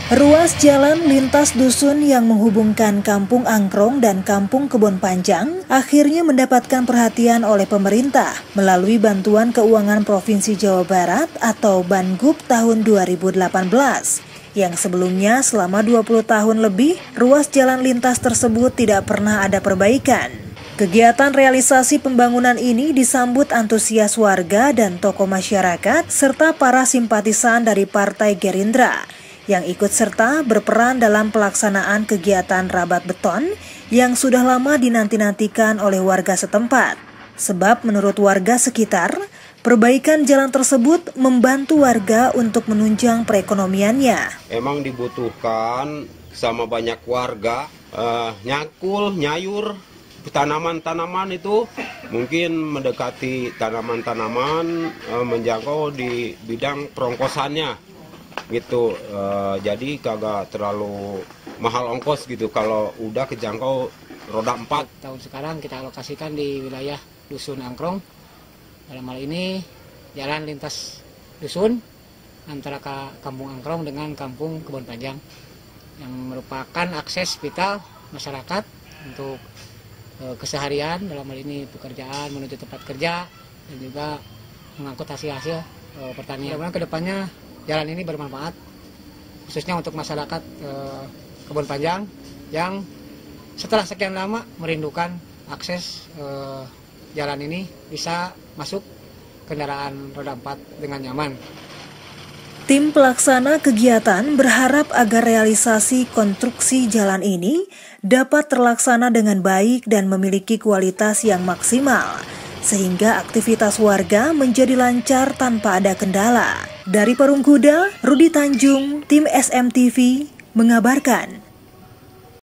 Ruas jalan lintas dusun yang menghubungkan Kampung Angkrong dan Kampung Kebon Panjang akhirnya mendapatkan perhatian oleh pemerintah melalui Bantuan Keuangan Provinsi Jawa Barat atau Banggup tahun 2018. Yang sebelumnya selama 20 tahun lebih, ruas jalan lintas tersebut tidak pernah ada perbaikan. Kegiatan realisasi pembangunan ini disambut antusias warga dan tokoh masyarakat serta para simpatisan dari Partai Gerindra yang ikut serta berperan dalam pelaksanaan kegiatan rabat beton yang sudah lama dinanti-nantikan oleh warga setempat. Sebab menurut warga sekitar, perbaikan jalan tersebut membantu warga untuk menunjang perekonomiannya. Emang dibutuhkan sama banyak warga, nyakul, nyayur, tanaman-tanaman itu mungkin mendekati tanaman-tanaman menjangkau di bidang perongkosannya. Gitu, jadi kagak terlalu mahal ongkos gitu kalau udah kejangkau roda 4. Tahun sekarang kita alokasikan di wilayah Dusun Angkrong. Dalam hal ini jalan lintas dusun antara Kampung Angkrong dengan Kampung Kebon Panjang yang merupakan akses vital masyarakat untuk keseharian, dalam hal ini pekerjaan menuju tempat kerja dan juga mengangkut hasil-hasil pertanian. Mudah-mudahan kedepannya jalan ini bermanfaat, khususnya untuk masyarakat Kebon Panjang yang setelah sekian lama merindukan akses jalan ini bisa masuk kendaraan roda 4 dengan nyaman. Tim pelaksana kegiatan berharap agar realisasi konstruksi jalan ini dapat terlaksana dengan baik dan memiliki kualitas yang maksimal, sehingga aktivitas warga menjadi lancar tanpa ada kendala. Dari Parungkuda, Rudi Tanjung, tim SMTV mengabarkan.